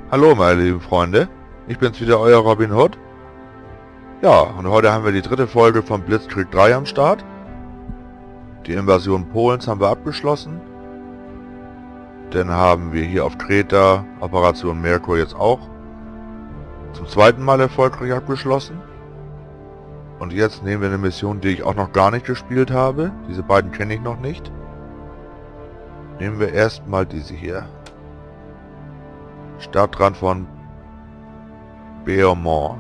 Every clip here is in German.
Hallo meine lieben Freunde, ich bin's wieder, euer Robin Hood. Ja, und heute haben wir die dritte Folge von Blitzkrieg 3 am Start. Die Invasion Polens haben wir abgeschlossen. Dann haben wir hier auf Kreta Operation Merkur jetzt auch zum zweiten Mal erfolgreich abgeschlossen. Und jetzt nehmen wir eine Mission, die ich auch noch gar nicht gespielt habe. Diese beiden kenne ich noch nicht. Nehmen wir erstmal diese hier. Stadtrand von Beaumont.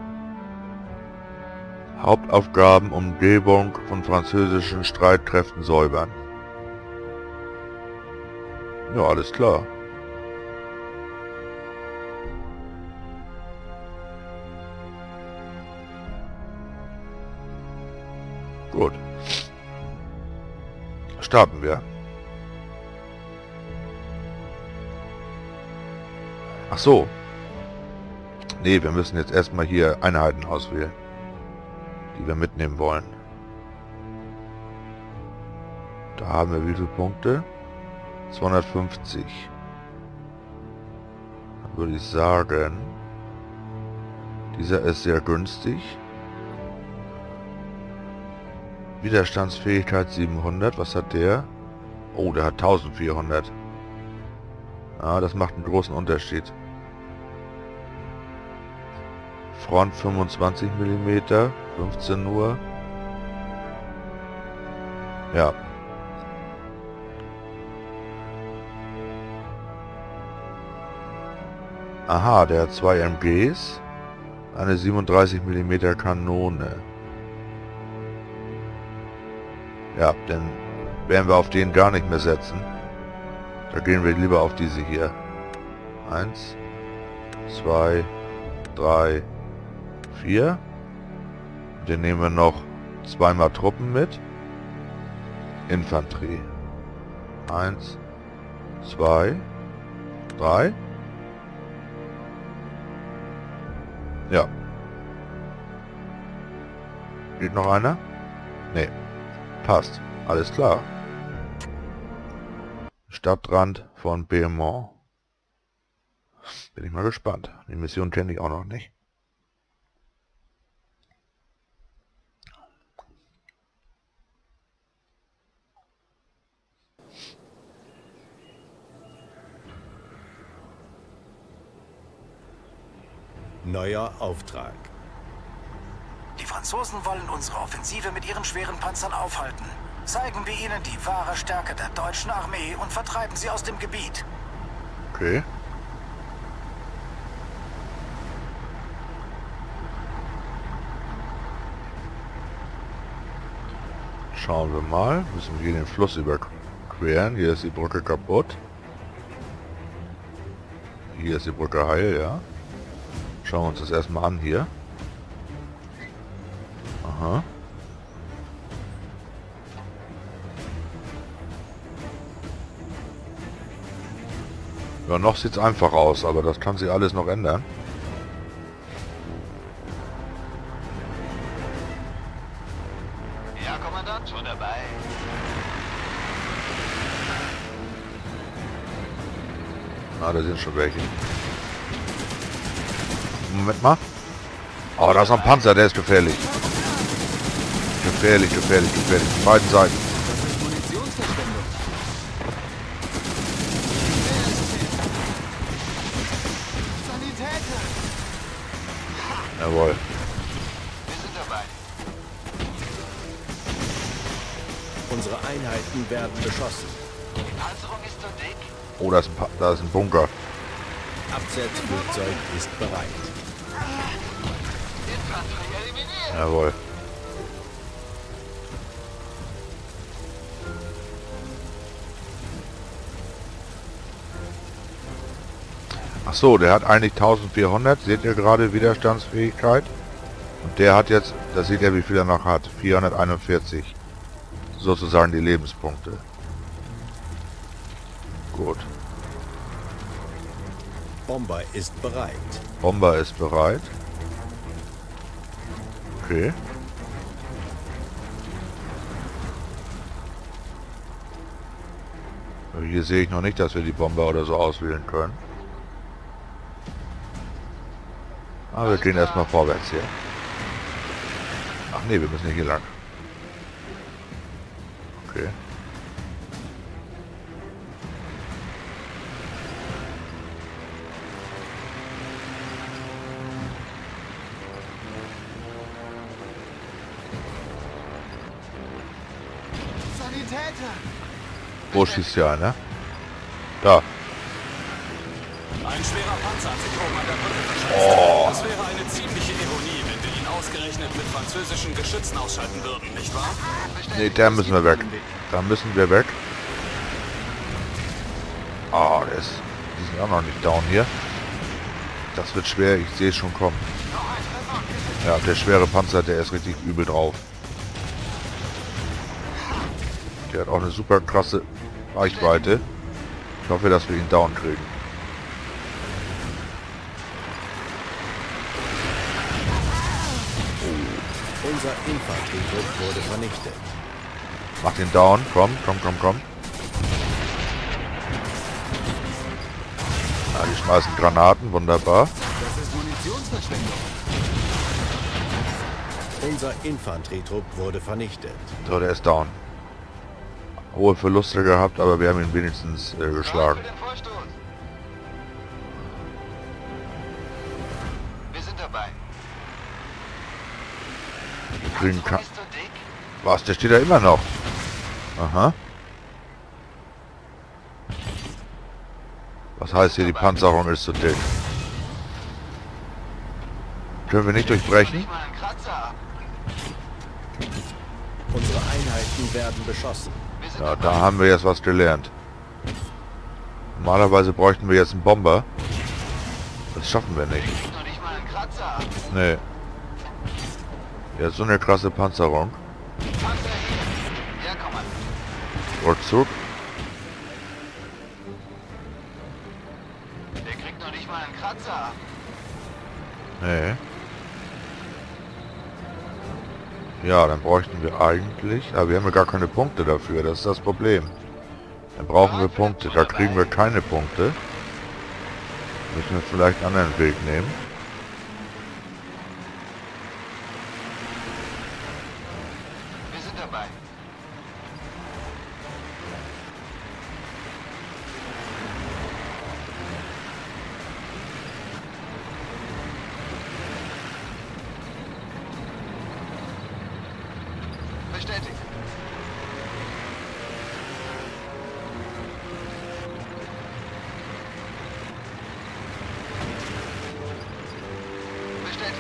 Hauptaufgaben: Umgebung von französischen Streitkräften säubern. Ja, alles klar. Gut. Starten wir. Ach so. Nee, wir müssen jetzt erstmal hier Einheiten auswählen, die wir mitnehmen wollen. Da haben wir wie viele Punkte? 250. Dann würde ich sagen, dieser ist sehr günstig. Widerstandsfähigkeit 700. Was hat der? Oh, der hat 1400. Ah, das macht einen großen Unterschied. Front 25 mm, 15 nur. Ja. Aha, der hat 2 MGs, eine 37 mm Kanone. Ja, dann werden wir auf den gar nicht mehr setzen. Da gehen wir lieber auf diese hier. 1, 2, 3, 4. Dann nehmen wir noch zweimal Truppen mit. Infanterie. 1, 2, 3. Ja. Geht noch einer? Nee. Passt. Alles klar. Stadtrand von Beaumont. Bin ich mal gespannt. Die Mission kenne ich auch noch nicht. Neuer Auftrag. Die Franzosen wollen unsere Offensive mit ihren schweren Panzern aufhalten. Zeigen wir ihnen die wahre Stärke der deutschen Armee und vertreiben sie aus dem Gebiet. Okay. Schauen wir mal. Müssen wir hier den Fluss überqueren. Hier ist die Brücke kaputt. Hier ist die Brücke heil, ja. Schauen wir uns das erstmal an hier. Aha. Ja, noch sieht es einfach aus, aber das kann sich alles noch ändern. Ja, Kommandant, schon dabei. Ah, da sind schon welche. Moment mal. Oh, da ist noch ein Panzer, der ist gefährlich. Gefährlich, gefährlich, gefährlich. Von beiden Seiten. Das ist Munitionsverschwendung. Sanitäter! Jawohl. Wir sind dabei. Unsere Einheiten werden beschossen. Die Panzerung ist so dick. Oh, da ist ein Bunker. Absetzflugzeug ist bereit. Infanterie eliminiert. Jawohl. Ach so, der hat eigentlich 1400. Seht ihr gerade Widerstandsfähigkeit? Und der hat jetzt, da seht ihr, wie viel er noch hat. 441. Sozusagen die Lebenspunkte. Gut. Bomber ist bereit. Bomber ist bereit. Okay. Hier sehe ich noch nicht, dass wir die Bomber oder so auswählen können. Aber wir gehen erstmal vorwärts hier. Ach nee, wir müssen ja hier lang. Okay. Sanitäter! Wo schießt hier einer? Da. Ein schwerer Panzer hat sich oben an der Brücke verschossen. Das wäre eine ziemliche Ironie, wenn wir ihn ausgerechnet mit französischen Geschützen ausschalten würden, nicht wahr? Nee, da müssen wir weg. Da müssen wir weg. Ah, die sind auch noch nicht down hier. Das wird schwer, ich sehe es schon kommen. Ja, der schwere Panzer, der ist richtig übel drauf. Der hat auch eine super krasse Reichweite. Ich hoffe, dass wir ihn down kriegen. Unser Infanterietrupp wurde vernichtet. Mach den down. Komm, komm, komm, komm. Ja, die schmeißen Granaten. Wunderbar. Das ist Munitionsverschwendung. Unser Infanterietrupp wurde vernichtet. So, der ist down. Hohe Verluste gehabt, aber wir haben ihn wenigstens geschlagen. Für den Vorstoß. Wir sind dabei. Wir kriegen Panzerung ist so dick. Was? Der steht da immer noch. Aha. Was heißt hier, die Panzerung ist so dick? Können wir nicht durchbrechen? Nicht mal einen Kratzer ab. Unsere Einheiten werden beschossen. Wir sind Ja, dabei. da haben wir jetzt was gelernt. Normalerweise bräuchten wir jetzt einen Bomber. Das schaffen wir nicht. Noch nicht mal einen Kratzer ab. Nee. Ja, so eine krasse Panzerung. Panzer hier. Ja, Kommando. Rückzug. Der kriegt noch nicht mal einen Kratzer ab. Nee. Ja, dann bräuchten wir eigentlich... Aber wir haben ja gar keine Punkte dafür, das ist das Problem. Dann brauchen wir Punkte, da kriegen wir keine Punkte. Müssen wir vielleicht einen anderen Weg nehmen. Wir sind dabei. Bestätigt. Bestätigt.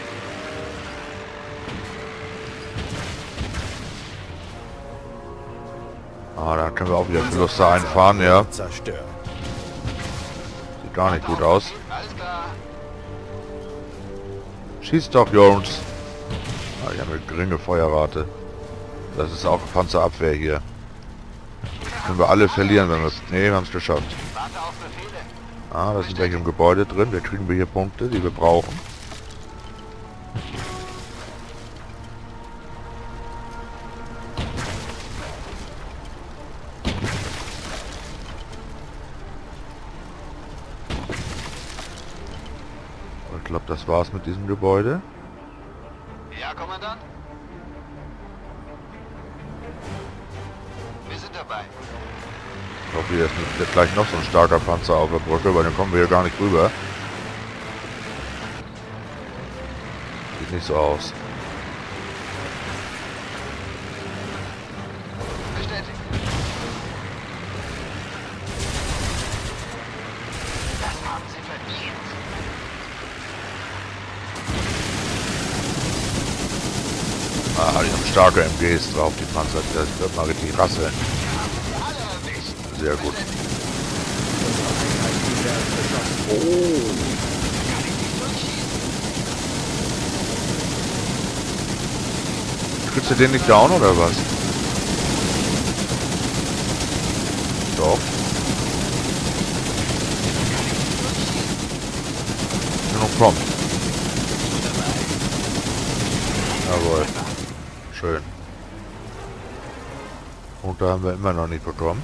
Ah, da können wir auch wieder Verluste einfahren, ja. Zerstört. Sieht gar nicht gut aus. Alles klar. Schießt doch, Jungs. Ah, die haben eine geringe Feuerrate. Das ist auch Panzerabwehr hier. Können wir alle verlieren, wenn wir es... Ne, wir haben es geschafft. Warte auf Befehle. Ah, da sind welche im Gebäude drin. Wir kriegen wir hier Punkte, die wir brauchen. Ich glaube, das war's mit diesem Gebäude. Ja, Kommandant. Wir sind dabei. Ich hoffe, hier ist nicht jetzt gleich noch so ein starker Panzer auf der Brücke, weil dann kommen wir hier gar nicht rüber. Sieht nicht so aus. Bestätigt. Das haben Sie verdient. Ah, die haben starke MGs drauf, die Panzer. Das wird mal richtig rasseln. Alle erwischt. Sehr gut. Einheiten werden beschossen. Kriegst du den nicht down oder was? Doch. Nun komm. Jawohl. Schön. Und da haben wir immer noch nicht bekommen.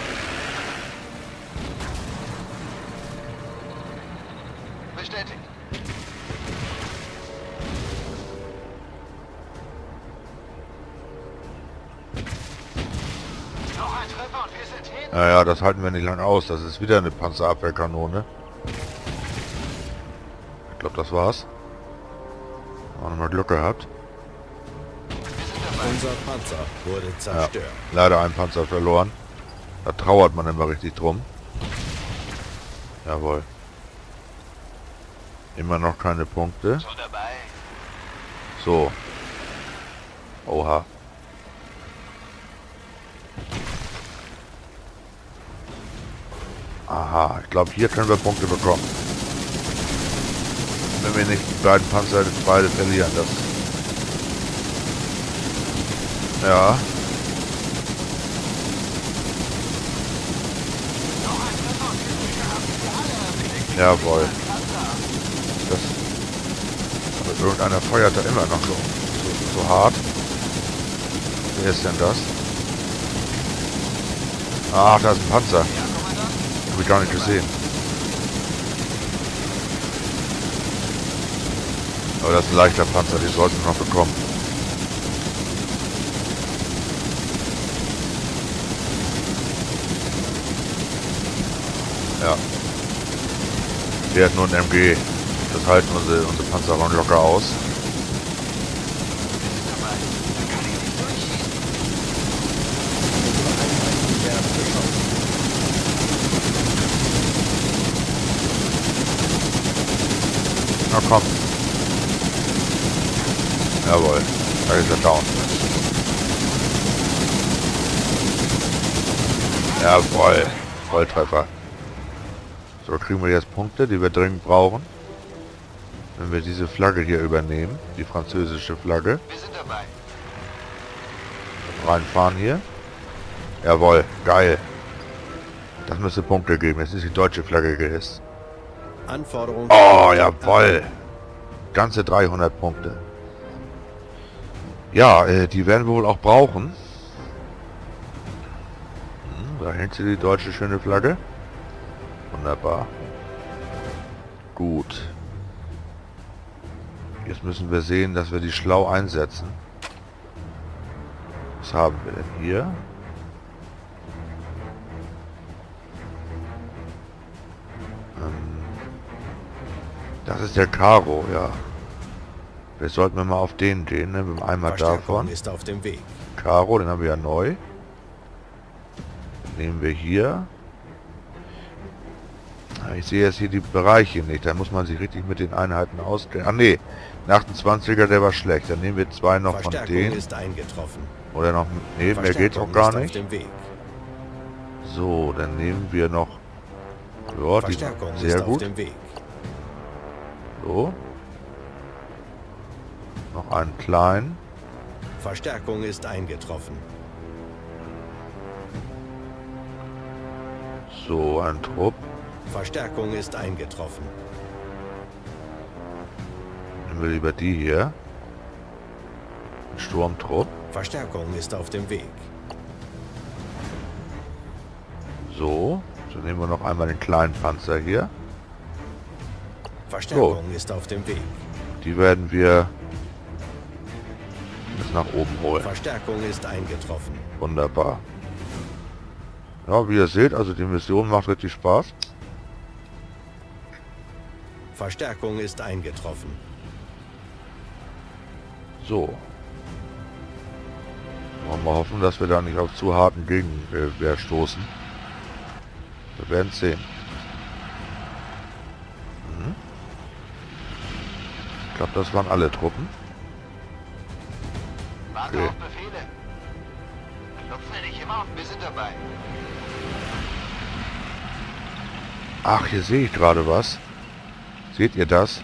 Bestätigt. Noch ein Treffer und wir sind hin. Naja, das halten wir nicht lang aus. Das ist wieder eine Panzerabwehrkanone. Ich glaube, das war's. Haben wir nochmal Glück gehabt. Unser Panzer wurde Ja, zerstört. leider ein Panzer verloren. Da trauert man immer richtig drum. Jawohl. Immer noch keine Punkte. Schon dabei. So. Oha. Aha, ich glaube, hier können wir Punkte bekommen. Wenn wir nicht die beiden Panzer beide verlieren. Das. Ja. Jawohl. Das. Aber irgendeiner feuert da immer noch so hart. Wer ist denn das? Ach, da ist ein Panzer. Habe ich gar nicht gesehen. Aber das ist ein leichter Panzer, den sollten wir noch bekommen. Ja. Der hat nur ein MG. Das halten unsere Panzer auch locker aus. Einheiten werden beschossen. Na komm. Jawohl. Da ist er down. Jawohl. Volltreffer. So, kriegen wir jetzt Punkte, die wir dringend brauchen. Wenn wir diese Flagge hier übernehmen. Die französische Flagge. Wir sind dabei. Reinfahren hier. Jawohl. Geil. Das müsste Punkte geben. Jetzt ist die deutsche Flagge gehisst. Anforderung. Oh, jawohl. Ganze 300 Punkte. Ja, die werden wir wohl auch brauchen. Da hängt sie, die deutsche schöne Flagge. Wunderbar. Gut. Jetzt müssen wir sehen, dass wir die schlau einsetzen. Was haben wir denn hier? Das ist der Karo, ja. Vielleicht sollten wir mal auf den gehen, ne? Mit dem Eimer Verstärkung davon. ist auf dem Weg. Karo, den haben wir ja neu. Den nehmen wir hier. Ich sehe jetzt hier die Bereiche nicht. Da muss man sich richtig mit den Einheiten auskennen. Ah ne, ein 28er, der war schlecht. Dann nehmen wir zwei noch von Verstärkung denen. ist eingetroffen. Oder noch... Ne, mehr geht's auch Verstärkung gar ist auf nicht. dem Weg. So, dann nehmen wir noch... Ja, die Verstärkung sehr ist auf gut. dem Weg. So. Noch einen kleinen. Verstärkung ist eingetroffen. So, ein Trupp. Verstärkung ist eingetroffen. Nehmen wir lieber die hier. Ein Sturmtrupp. Verstärkung ist auf dem Weg. So. So nehmen wir noch einmal den kleinen Panzer hier. Verstärkung ist auf dem Weg. Die werden wir bis nach oben holen. Verstärkung ist eingetroffen. Wunderbar. Ja, wie ihr seht, also die Mission macht richtig Spaß. Verstärkung ist eingetroffen. So. Wollen wir hoffen, dass wir da nicht auf zu harten Gegenwehr stoßen. Wir werden sehen. Ich glaube, das waren alle Truppen. Warte Okay. auf Befehle. Klopfen nicht immer auf. Wir sind dabei. Ach, hier sehe ich gerade was. Seht ihr das?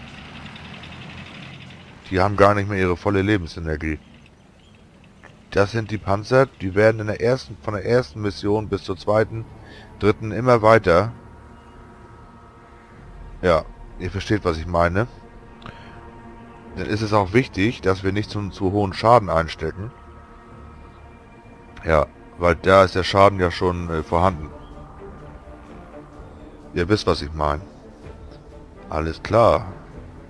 Die haben gar nicht mehr ihre volle Lebensenergie. Das sind die Panzer, die werden von der ersten Mission bis zur zweiten, dritten immer weiter. Ja, ihr versteht, was ich meine. Dann ist es auch wichtig, dass wir nicht zu hohen Schaden einstecken. Ja, weil da ist der Schaden ja schon vorhanden. Ihr wisst, was ich meine. Alles klar.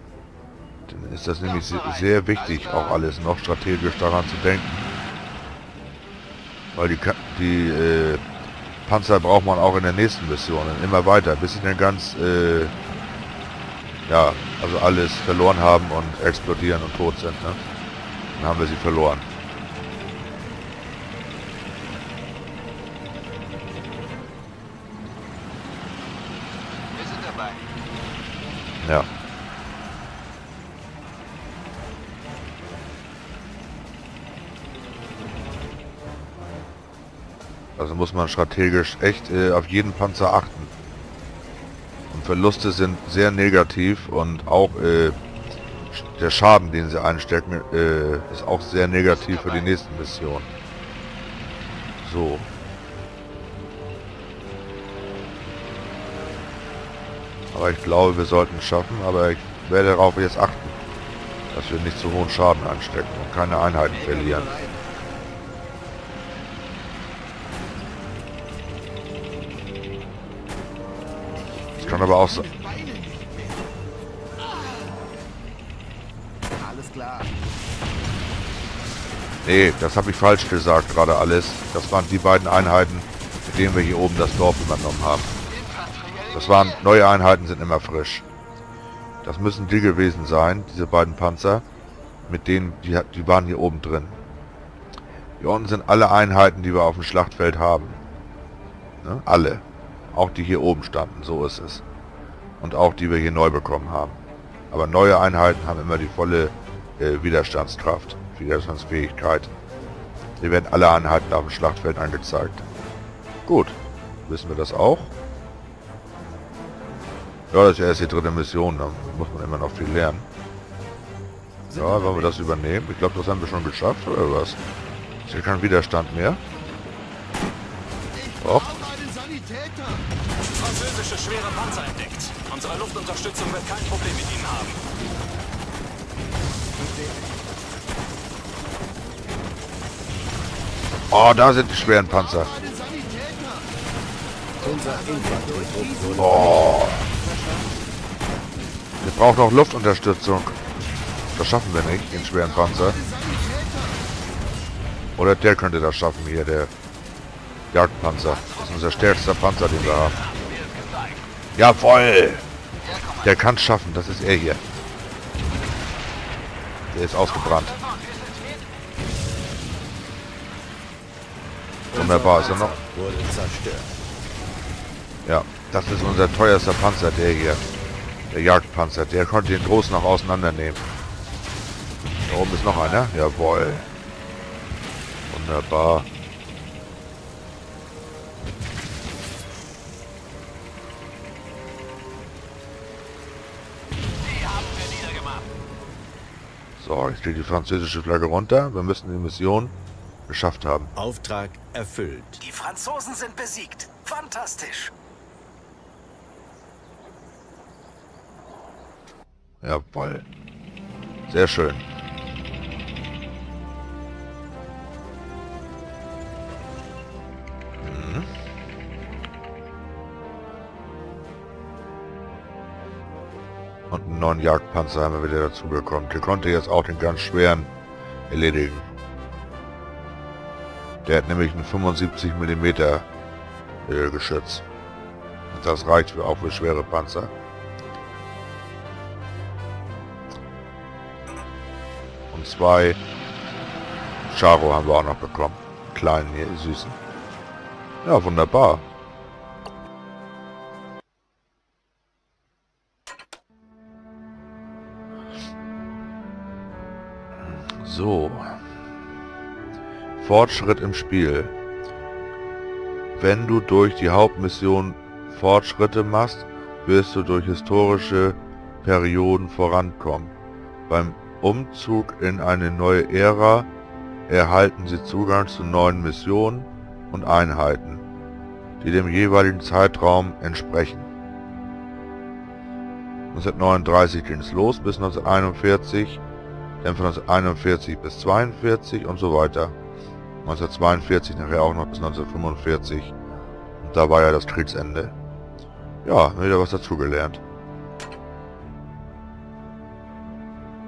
Dann ist das nämlich sehr wichtig, auch alles noch strategisch daran zu denken. Weil die Panzer braucht man auch in der nächsten Mission, immer weiter, bis sie dann ganz, ja, also alles verloren haben und explodieren und tot sind, ne? Dann haben wir sie verloren. Wir sind dabei. Ja. Also muss man strategisch echt auf jeden Panzer achten. Und Verluste sind sehr negativ und auch der Schaden, den sie einstecken, ist auch sehr negativ für die nächsten Missionen. So. Aber ich glaube, wir sollten es schaffen, aber ich werde darauf jetzt achten, dass wir nicht zu hohen Schaden einstecken und keine Einheiten verlieren. Kann aber auch so. Alles klar. Nee, das habe ich falsch gesagt, gerade alles. Das waren die beiden Einheiten, mit denen wir hier oben das Dorf übernommen haben. Das waren neue Einheiten, sind immer frisch. Das müssen die gewesen sein, diese beiden Panzer, mit denen, die waren hier oben drin. Hier unten sind alle Einheiten, die wir auf dem Schlachtfeld haben. Ne? Alle. Auch die hier oben standen, so ist es. Und auch die wir hier neu bekommen haben. Aber neue Einheiten haben immer die volle Widerstandskraft, Widerstandsfähigkeit. Hier werden alle Einheiten auf dem Schlachtfeld angezeigt. Gut, wissen wir das auch. Ja, das ist ja erst die dritte Mission, da muss man immer noch viel lernen. Ja, wollen wir das übernehmen? Ich glaube, das haben wir schon geschafft, oder was? Ist hier kein Widerstand mehr? Doch. Französische schwere Panzer entdeckt. Unsere Luftunterstützung wird kein Problem mit ihnen haben. Oh, da sind die schweren Panzer. Unser Infanterietrupp wurde Oh. Wir brauchen auch Luftunterstützung. Das schaffen wir nicht, den schweren Panzer. Oder der könnte das schaffen hier, der Jagdpanzer. Das ist unser stärkster Panzer, den wir haben. Jawoll! Der kann es schaffen, das ist er hier. Der ist ausgebrannt. Wunderbar, ist er noch? wurde zerstört. Ja, das ist unser teuerster Panzer, der hier. Der Jagdpanzer, der konnte den großen noch auseinandernehmen. Da oben ist noch einer. Jawohl. Wunderbar. So, jetzt steht die französische Flagge runter. Wir müssen die Mission geschafft haben. Auftrag erfüllt. Die Franzosen sind besiegt. Fantastisch. Jawohl. Sehr schön. Und einen neuen Jagdpanzer haben wir wieder dazu bekommen. Der konnte jetzt auch den ganz schweren erledigen. Der hat nämlich ein 75 mm Geschütz. Und das reicht auch für schwere Panzer. Und 2 Charo haben wir auch noch bekommen. Kleinen hier, süßen. Ja, wunderbar. So. Fortschritt im Spiel. Wenn du durch die Hauptmission Fortschritte machst, wirst du durch historische Perioden vorankommen. Beim Umzug in eine neue Ära erhalten sie Zugang zu neuen Missionen und Einheiten, die dem jeweiligen Zeitraum entsprechen. 1939 ging es los bis 1941, dann von 1941 bis 1942 und so weiter. 1942 nachher auch noch bis 1945 und da war ja das Kriegsende. Ja, wieder was dazugelernt.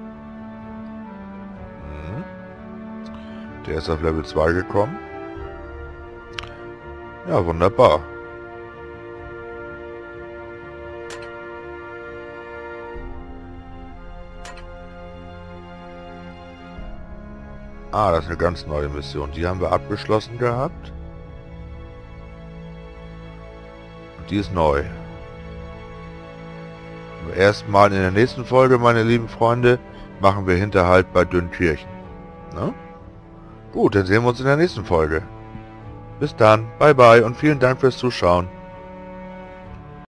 Der ist auf Level 2 gekommen. Ja, wunderbar. Ah, das ist eine ganz neue Mission. Die haben wir abgeschlossen gehabt. Und die ist neu. Erstmal in der nächsten Folge, meine lieben Freunde, machen wir Hinterhalt bei Dünnkirchen. Na? Gut, dann sehen wir uns in der nächsten Folge. Bis dann, bye bye und vielen Dank fürs Zuschauen.